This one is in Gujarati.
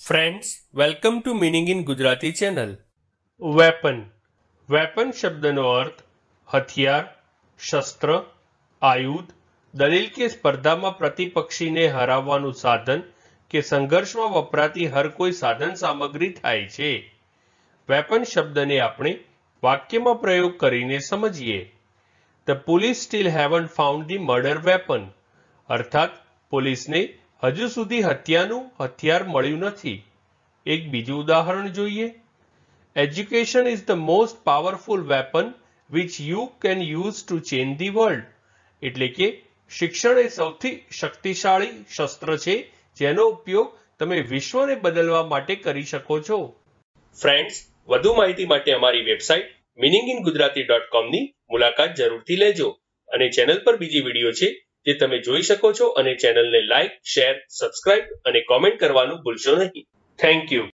Friends, welcome to meaning in Gujarati channel. Weapon. Weapon શબ્દનો અર્થ હથિયાર, શસ્ત્ર, આયુધ, દલીલ કે સ્પર્ધામાં પ્રતિપક્ષીને હરાવવાનું સાધન કે સંઘર્ષમાં વપરાતી હર કોઈ સાધન સામગ્રી થાય છે. વેપન શબ્દને આપણે વાક્યમાં પ્રયોગ કરીને સમજીએ. The police still haven't found the murder weapon. અર્થાત પોલીસને હજુ સુધી હત્યાનું હથિયાર મળ્યું નથી. એક બીજું ઉદાહરણ જોઈએ. Education is the most powerful weapon which you can use to change the world. એટલે કે શિક્ષણ એ સૌથી શક્તિશાળી શસ્ત્ર છે જેનો ઉપયોગ તમે વિશ્વને બદલવા માટે કરી શકો છો. ફ્રેન્ડ્સ, વધુ માહિતી માટે અમારી વેબસાઇટ meaninginggujarati.com ની મુલાકાત જરૂરથી લેજો અને ચેનલ પર બીજી વિડીયો છે જે તમે જોઈ શકો છો અને ચેનલને લાઇક, શેર, સબસ્ક્રાઇબ અને કોમેન્ટ કરવાનું ભૂલશો નહીં. થેન્ક યુ.